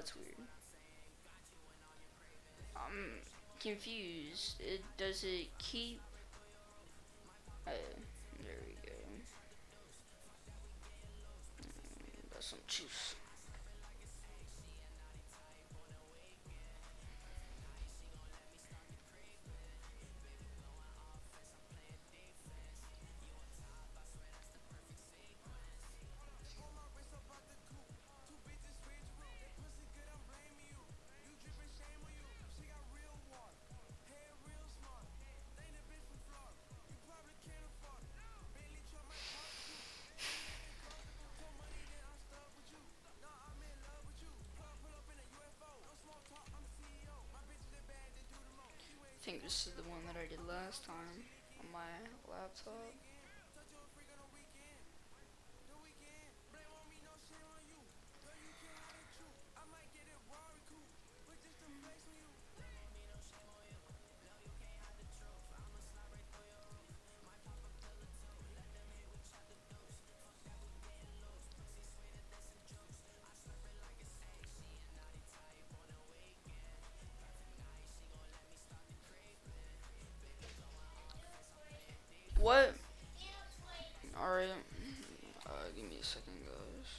that's weird. I'm confused. Does it keep? There we go. Got some juice. I think this is the one that I did last time on my laptop. What? Alright. Give me a second, guys.